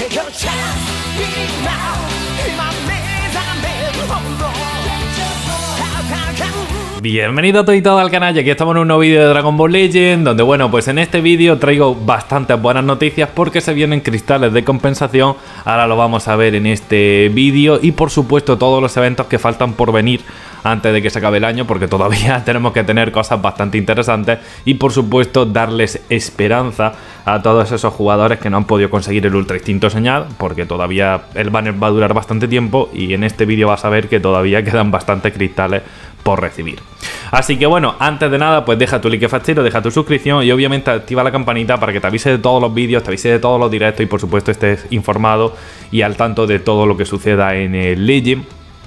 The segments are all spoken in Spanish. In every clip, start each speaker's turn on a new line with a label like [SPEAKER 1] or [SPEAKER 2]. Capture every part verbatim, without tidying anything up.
[SPEAKER 1] Bienvenido a todo y todo al canal, y aquí estamos en un nuevo vídeo de Dragon Ball Legend, donde bueno, pues en este vídeo traigo bastantes buenas noticias porque se vienen cristales de compensación. Ahora lo vamos a ver en este vídeo y por supuesto todos los eventos que faltan por venir antes de que se acabe el año, porque todavía tenemos que tener cosas bastante interesantes y por supuesto darles esperanza a todos esos jugadores que no han podido conseguir el Ultra Instinto Señal, porque todavía el banner va a durar bastante tiempo y en este vídeo vas a ver que todavía quedan bastantes cristales por recibir. Así que bueno, antes de nada, pues deja tu like fachero, deja tu suscripción y obviamente activa la campanita para que te avise de todos los vídeos, te avise de todos los directos y por supuesto estés informado y al tanto de todo lo que suceda en el Legend.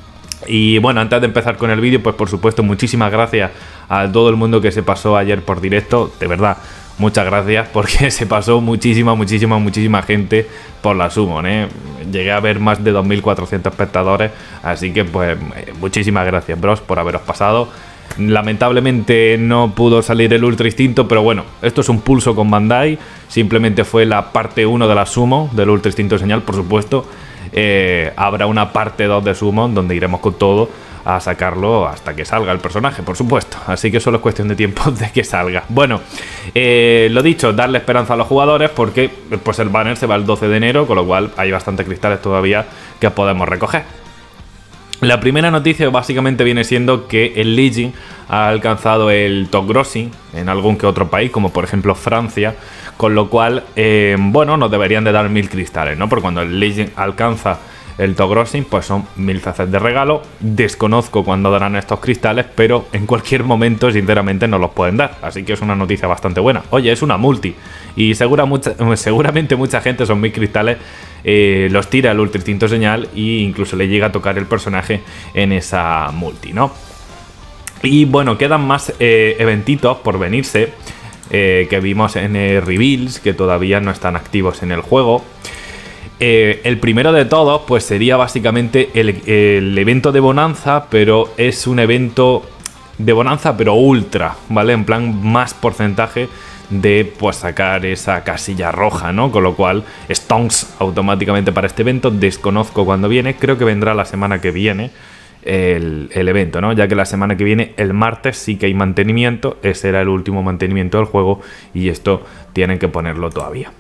[SPEAKER 1] Y bueno, antes de empezar con el vídeo, pues por supuesto muchísimas gracias a todo el mundo que se pasó ayer por directo, de verdad. Muchas gracias porque se pasó muchísima, muchísima, muchísima gente por la Summon, ¿eh? Llegué a ver más de dos mil cuatrocientos espectadores, así que pues muchísimas gracias, bros, por haberos pasado. Lamentablemente no pudo salir el Ultra Instinto, pero bueno, esto es un pulso con Bandai, simplemente fue la parte uno de la Summon, del Ultra Instinto Señal, por supuesto. Eh, habrá una parte dos de Summon donde iremos con todo a sacarlo hasta que salga el personaje, por supuesto. Así que solo es cuestión de tiempo de que salga. Bueno, eh, lo dicho, darle esperanza a los jugadores porque pues el banner se va el doce de enero, con lo cual hay bastantes cristales todavía que podemos recoger. La primera noticia básicamente viene siendo que el Legend ha alcanzado el top grossing en algún que otro país, como por ejemplo Francia, con lo cual, eh, bueno, nos deberían de dar mil cristales, ¿no? Porque cuando el Legend alcanza el top grossing, pues son mil C Cs de regalo. Desconozco cuándo darán estos cristales, pero en cualquier momento, sinceramente, nos los pueden dar. Así que es una noticia bastante buena. Oye, es una multi. Y segura mucha, seguramente mucha gente, son mil cristales, eh, los tira el Ultra Instinto Señal e incluso le llega a tocar el personaje en esa multi, ¿no? Y bueno, quedan más eh, eventitos por venirse, eh, que vimos en eh, Reveals, que todavía no están activos en el juego. Eh, el primero de todos pues sería básicamente el, el evento de Bonanza, pero es un evento de Bonanza pero ultra, ¿vale? En plan más porcentaje de pues sacar esa casilla roja, ¿no? Con lo cual Stonks automáticamente para este evento. Desconozco cuándo viene, creo que vendrá la semana que viene el, el evento, ¿no? Ya que la semana que viene, el martes, sí que hay mantenimiento, ese era el último mantenimiento del juego y esto tienen que ponerlo todavía.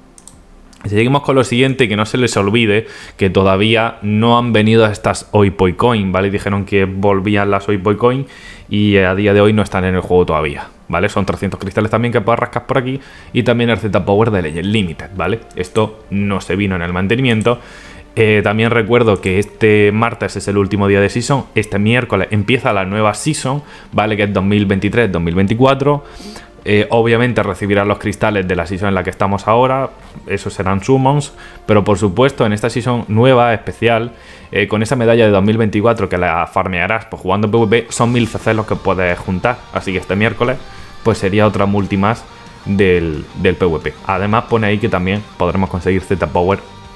[SPEAKER 1] Seguimos con lo siguiente, que no se les olvide que todavía no han venido a estas Oipoi Coin, ¿vale? Dijeron que volvían las Oipoi Coin y a día de hoy no están en el juego todavía, ¿vale? Son trescientos cristales también que puedes rascar por aquí y también el Z Power de Legend Limited, ¿vale? Esto no se vino en el mantenimiento. Eh, también recuerdo que este martes es el último día de Season, este miércoles empieza la nueva Season, ¿vale? Que es dos mil veintitrés dos mil veinticuatro. Eh, obviamente recibirán los cristales de la season en la que estamos ahora, esos serán summons, pero por supuesto en esta season nueva, especial, eh, con esa medalla de dos mil veinticuatro que la farmearás pues, jugando PvP, son mil C C los que puedes juntar, así que este miércoles pues sería otra multi más del, del PvP. Además pone ahí que también podremos conseguir Z Power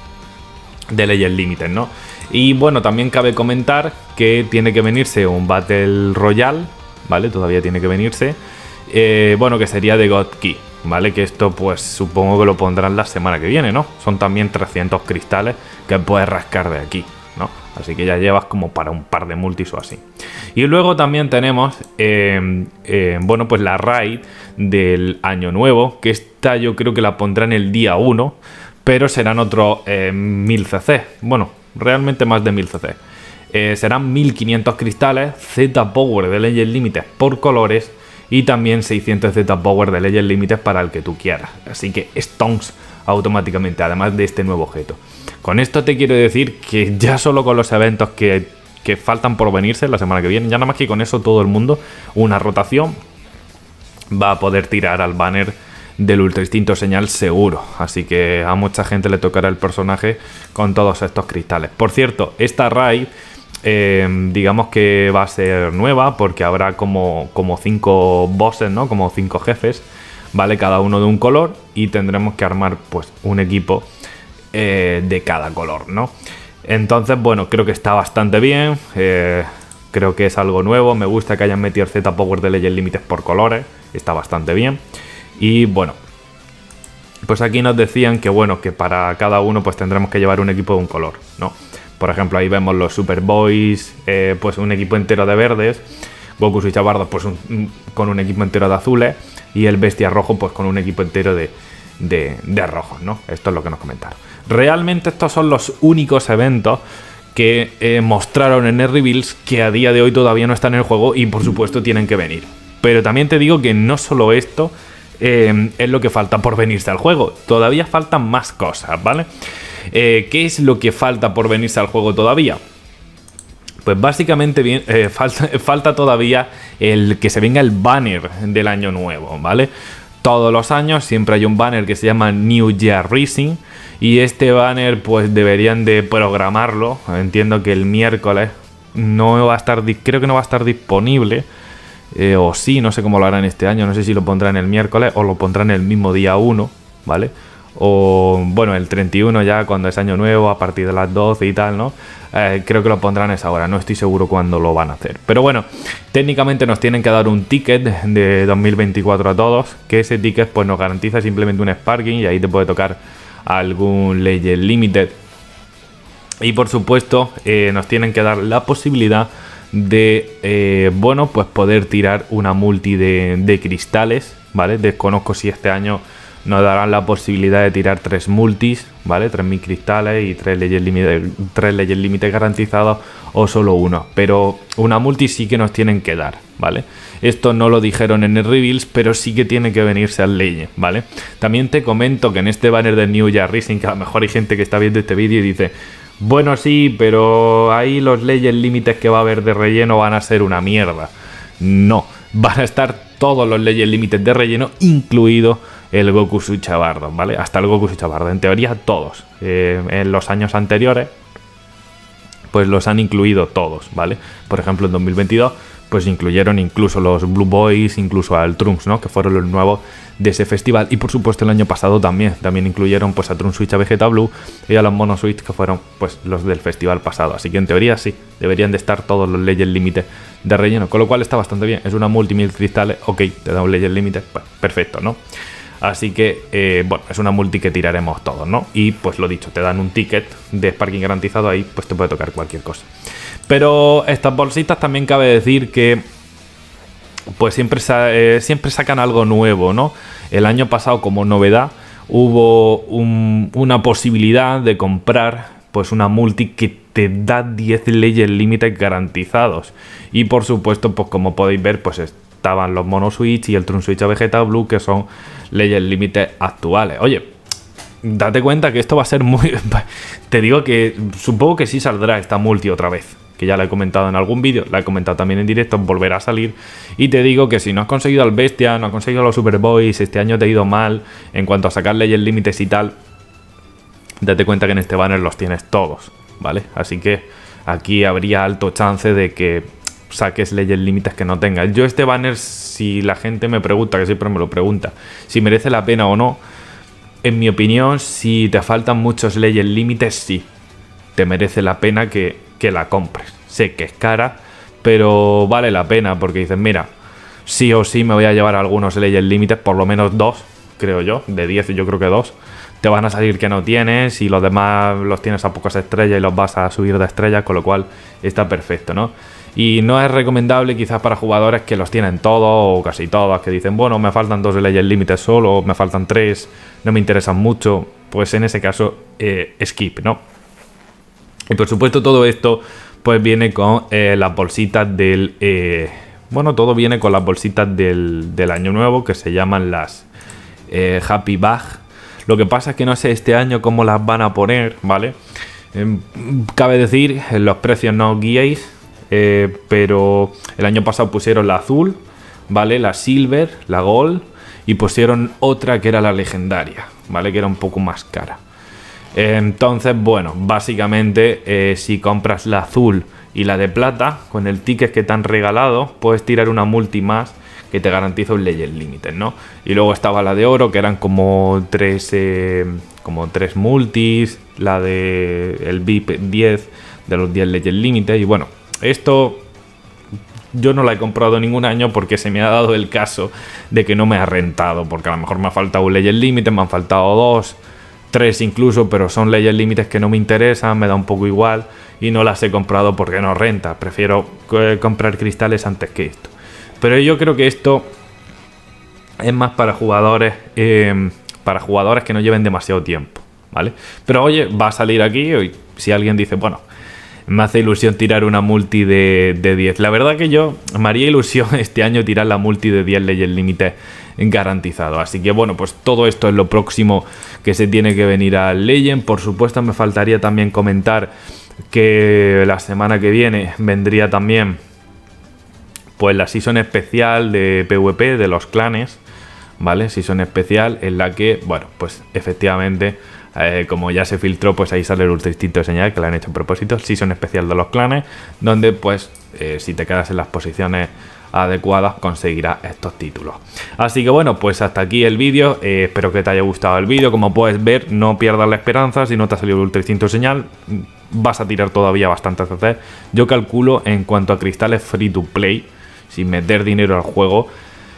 [SPEAKER 1] de Legend Limited, ¿no? Y bueno, también cabe comentar que tiene que venirse un Battle Royale, ¿vale? Todavía tiene que venirse. Eh, bueno, que sería de God Key, ¿vale? Que esto pues supongo que lo pondrán la semana que viene, ¿no? Son también trescientos cristales que puedes rascar de aquí, ¿no? Así que ya llevas como para un par de multis o así. Y luego también tenemos, eh, eh, bueno, pues la raid del año nuevo, que esta yo creo que la pondrán el día uno, pero serán otros eh, mil C C. Bueno, realmente más de mil C C. Eh, serán mil quinientos cristales, Z Power de Legend Limited por colores, y también seiscientos Z Power de Legend Limited para el que tú quieras. Así que Stonks automáticamente, además de este nuevo objeto. Con esto te quiero decir que ya solo con los eventos que, que faltan por venirse la semana que viene, ya nada más que con eso todo el mundo, una rotación, va a poder tirar al banner del Ultra Instinto Señal seguro. Así que a mucha gente le tocará el personaje con todos estos cristales. Por cierto, esta raid Eh, digamos que va a ser nueva porque habrá como, como cinco bosses, ¿no? Como cinco jefes, ¿vale? Cada uno de un color y tendremos que armar pues un equipo eh, de cada color, ¿no? Entonces, bueno, creo que está bastante bien. Eh, creo que es algo nuevo. Me gusta que hayan metido el Z Power de Legend Limited por colores. Está bastante bien. Y bueno, pues aquí nos decían que bueno, que para cada uno pues tendremos que llevar un equipo de un color, ¿no? Por ejemplo, ahí vemos los Superboys, eh, pues un equipo entero de verdes, Goku y Chabardos pues un, un, con un equipo entero de azules, y el Bestia Rojo pues con un equipo entero de, de, de rojos, ¿no? Esto es lo que nos comentaron. Realmente estos son los únicos eventos que eh, mostraron en el Reveals que a día de hoy todavía no están en el juego y por supuesto tienen que venir. Pero también te digo que no solo esto eh, es lo que falta por venirse al juego, todavía faltan más cosas, ¿vale? Eh, ¿Qué es lo que falta por venirse al juego todavía? Pues básicamente bien, eh, falta, falta todavía el que se venga el banner del año nuevo, ¿vale? Todos los años siempre hay un banner que se llama New Year Rising, y este banner pues deberían de programarlo. Entiendo que el miércoles no va a estar, creo que no va a estar disponible, eh, o sí, no sé cómo lo harán este año, no sé si lo pondrán el miércoles o lo pondrán el mismo día uno, ¿vale? O bueno, el treinta y uno ya cuando es año nuevo, a partir de las doce y tal, ¿no? Eh, creo que lo pondrán a esa hora, no estoy seguro cuándo lo van a hacer. Pero bueno, técnicamente nos tienen que dar un ticket de dos mil veinticuatro a todos, que ese ticket pues nos garantiza simplemente un Sparking y ahí te puede tocar algún Legend Limited. Y por supuesto eh, nos tienen que dar la posibilidad de, eh, bueno, pues poder tirar una multi de, de cristales, ¿vale? Desconozco si este año nos darán la posibilidad de tirar tres multis, ¿vale? tres mil cristales y tres Legend Limited, tres Legend Limited garantizados, o solo uno. Pero una multi sí que nos tienen que dar, ¿vale? Esto no lo dijeron en el Reveals, pero sí que tiene que venirse al Legend, ¿vale? También te comento que en este banner de New Year Rising, que a lo mejor hay gente que está viendo este vídeo y dice, bueno, sí, pero ahí los Legend Limited que va a haber de relleno van a ser una mierda. No, van a estar todos los Legend Limited de relleno, incluido el Goku Chabardo, ¿vale? Hasta el Goku Chabardo, en teoría todos. Eh, en los años anteriores pues los han incluido todos, ¿vale? Por ejemplo, en dos mil veintidós pues incluyeron incluso los Blue Boys, incluso al Trunks, ¿no? Que fueron los nuevos de ese festival. Y por supuesto el año pasado también, también incluyeron pues a Trunks Switch, a Vegeta Blue y a los Mono Switch, que fueron pues los del festival pasado. Así que en teoría sí, deberían de estar todos los Legend Limited de relleno, con lo cual está bastante bien. Es una multi mil cristales, ok, te da un Legend Limited, pues perfecto, ¿no? Así que, eh, bueno, es una multi que tiraremos todos, ¿no? Y pues lo dicho, te dan un ticket de Sparking garantizado, ahí pues te puede tocar cualquier cosa. Pero estas bolsitas también cabe decir que pues siempre, eh, siempre sacan algo nuevo, ¿no? El año pasado, como novedad, hubo un, una posibilidad de comprar pues una multi que te da diez Legend Limited garantizados. Y por supuesto, pues como podéis ver, pues estaban los Mono Switch y el Trunks Switch a Vegeta Blue, que son Legend Limited actuales. Oye, date cuenta que esto va a ser muy... Te digo que supongo que sí saldrá esta multi otra vez, que ya la he comentado en algún vídeo, la he comentado también en directo, volverá a salir. Y te digo que si no has conseguido al Bestia, no has conseguido los Superboys, este año te ha ido mal en cuanto a sacar Legend Limited y tal, date cuenta que en este banner los tienes todos, ¿vale? Así que aquí habría alto chance de que saques Legend Limited que no tengas. Yo este banner, si la gente me pregunta, que siempre me lo pregunta, si merece la pena o no, en mi opinión, si te faltan muchos Legend Limited, sí, te merece la pena que, que la compres. Sé que es cara, pero vale la pena, porque dices, mira, sí o sí me voy a llevar algunos Legend Limited, por lo menos dos, creo yo, de diez yo creo que dos. Te van a salir que no tienes y los demás los tienes a pocas estrellas y los vas a subir de estrellas, con lo cual está perfecto, ¿no? Y no es recomendable quizás para jugadores que los tienen todos o casi todos, que dicen, bueno, me faltan dos Legend Limited solo, me faltan tres, no me interesan mucho. Pues en ese caso, eh, skip, ¿no? Y por supuesto todo esto pues viene con eh, las bolsitas del... Eh, bueno, todo viene con las bolsitas del, del año nuevo, que se llaman las eh, Happy Bag. Lo que pasa es que no sé este año cómo las van a poner, ¿vale? Eh, cabe decir, los precios no os guiéis. Eh, pero el año pasado pusieron la azul, ¿vale? La silver, la gold, y pusieron otra que era la legendaria, ¿vale? Que era un poco más cara. Eh, entonces, bueno, básicamente eh, si compras la azul y la de plata, con el ticket que te han regalado, puedes tirar una multi más que te garantiza un Legend Limited, ¿no? Y luego estaba la de oro, que eran como tres, eh, como tres multis, la de el V I P diez, de los diez Legend Limited, y bueno, esto yo no la he comprado ningún año porque se me ha dado el caso de que no me ha rentado, porque a lo mejor me ha faltado un Legend Limited, me han faltado dos, tres incluso, pero son Legend Limited que no me interesan, me da un poco igual y no las he comprado porque no renta. Prefiero eh, comprar cristales antes que esto. Pero yo creo que esto es más para jugadores, eh, para jugadores que no lleven demasiado tiempo, ¿vale? Pero oye, va a salir aquí y si alguien dice, bueno, me hace ilusión tirar una multi de, de diez. La verdad que yo me haría ilusión este año tirar la multi de diez Legend Limited garantizado. Así que bueno, pues todo esto es lo próximo que se tiene que venir al Legend. Por supuesto me faltaría también comentar que la semana que viene vendría también pues la season especial de PvP de los clanes, ¿vale? Season especial en la que, bueno, pues efectivamente... Eh, como ya se filtró, pues ahí sale el ultra instinto de señal que le han hecho a propósito, season especial de los clanes, donde pues eh, si te quedas en las posiciones adecuadas conseguirás estos títulos. Así que bueno, pues hasta aquí el vídeo, eh, espero que te haya gustado el vídeo. Como puedes ver, no pierdas la esperanza, si no te ha salido el ultra instinto de señal vas a tirar todavía bastante C C. Yo calculo, en cuanto a cristales free to play, sin meter dinero al juego,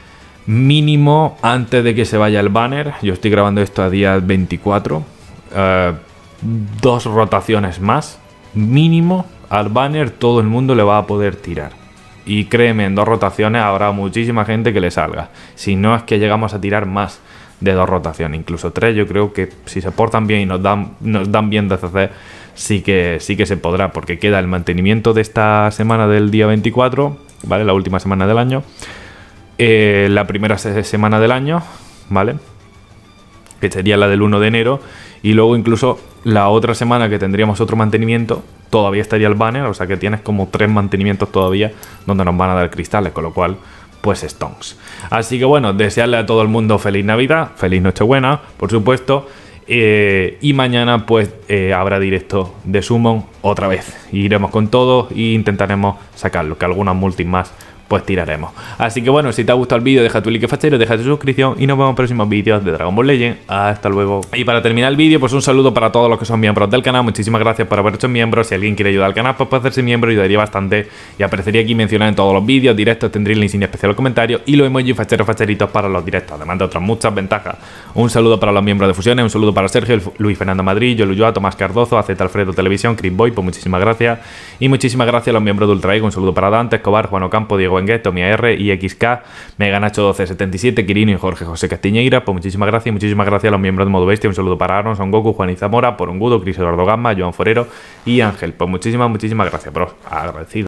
[SPEAKER 1] mínimo antes de que se vaya el banner, yo estoy grabando esto a día veinticuatro, Uh, dos rotaciones más mínimo al banner, todo el mundo le va a poder tirar. Y créeme, en dos rotaciones habrá muchísima gente que le salga. Si no es que llegamos a tirar más de dos rotaciones, incluso tres. Yo creo que si se portan bien y nos dan, nos dan bien de C C, sí que, sí que se podrá, porque queda el mantenimiento de esta semana del día veinticuatro, ¿vale? La última semana del año, eh, la primera se semana del año, ¿vale? Que sería la del uno de enero. Y luego incluso la otra semana que tendríamos otro mantenimiento, todavía estaría el banner, o sea que tienes como tres mantenimientos todavía donde nos van a dar cristales, con lo cual, pues stonks. Así que bueno, desearle a todo el mundo feliz Navidad, feliz Nochebuena, por supuesto. Eh, y mañana pues eh, habrá directo de Summon otra vez. Iremos con todo e intentaremos sacarlo, que algunas multis más pues tiraremos. Así que bueno, si te ha gustado el vídeo, deja tu like fachero, deja tu suscripción y nos vemos en próximos vídeos de Dragon Ball Legend. Hasta luego. Y para terminar el vídeo, pues un saludo para todos los que son miembros del canal. Muchísimas gracias por haber hecho miembros. Si alguien quiere ayudar al canal, pues puede hacerse miembro, ayudaría bastante y aparecería aquí mencionado en todos los vídeos directos. Tendréis la insignia especial en los comentarios y los emojis facheros facheritos para los directos, además de otras muchas ventajas. Un saludo para los miembros de Fusiones, un saludo para Sergio, Luis Fernando Madrid, Yolu Yoa, Tomás Cardozo, Z Alfredo Televisión, Chris Boy, pues muchísimas gracias. Y muchísimas gracias a los miembros de Ultraego. Un saludo para Dante, Escobar, Juan Ocampo, Diego Engueto, Mia R, I X K, Meganacho doce setenta y siete, Quirino y Jorge José Castiñeira. Pues muchísimas gracias y muchísimas gracias a los miembros de Modo Bestia. Un saludo para Aaron, Son Goku, Juan y Zamora, Porungudo, Cris Eduardo Gamma, Joan Forero y Ángel. Pues muchísimas, muchísimas gracias, bro. Agradecido.